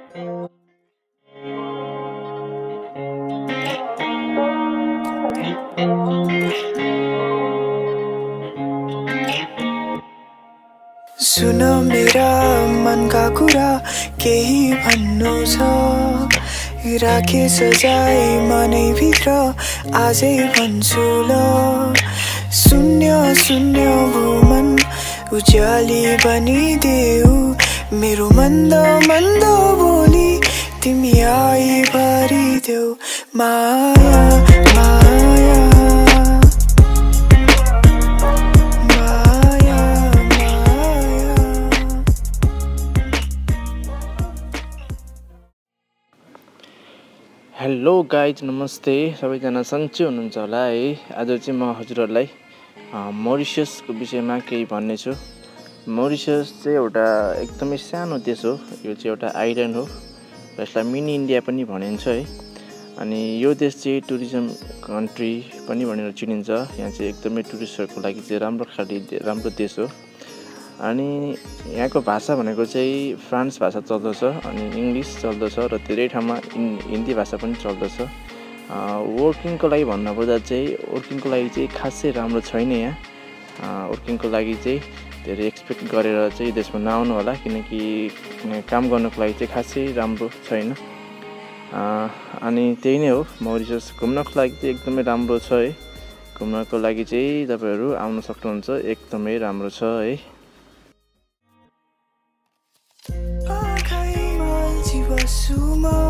सुन मेरा मनका कुरा केही भन्नु छ राखे सजाय मनैभित्र आजै भन्छु ल शून्य शून्य भूमन उज्याली बनिदेऊ मेरो मन्द मन्द बोली तिमी आई भरिदेऊ माया माया हेलो गाइज नमस्ते सबैजना सन्चै हुनुहुन्छ होला है। आज चाहिँ म हजुरहरूलाई मोरिसियसको विषयमा केही भन्ने छु। मोरिसियस चाहिँ एउटा एकदमै सानो देश हो। यो चाहिँ एउटा आइल्यान्ड हो र यसलाई मिनी इन्डिया पनि भनिन्छ है। अनि यो देश चाहिँ टुरिज्म कन्ट्री पनि भनेर चिनिन्छ। यहाँ चाहिँ एकदमै टुरिस्टहरूको लागि चाहिँ राम्रो देश हो। अनि यहाँको भाषा भनेको चाहिँ फ्रान्स भाषा चल्दछ अनि इङ्ग्लिस चल्दछ र धेरै ठाउँमा हिन्दी भाषा पनि चल्दछ। वर्किङको लागि भन्नुपर्दा चाहिँ वर्किङको लागि चाहिँ खासै राम्रो छैन यहाँ। वर्किङको लागि चाहिँ धेरै एक्सपेक्ट गरेर चाहिँ देशमा नआउनु होला, किनकि काम गर्नको लागि चाहिँ खासै राम्रो छैन। अनि त्यही नै हो। मोरिसियस घुम्नको लागि चाहिँ एकदमै राम्रो छ है। घुम्नको लागि चाहिँ तपाईँहरू आउन सक्नुहुन्छ, एकदमै राम्रो छ है। सुमा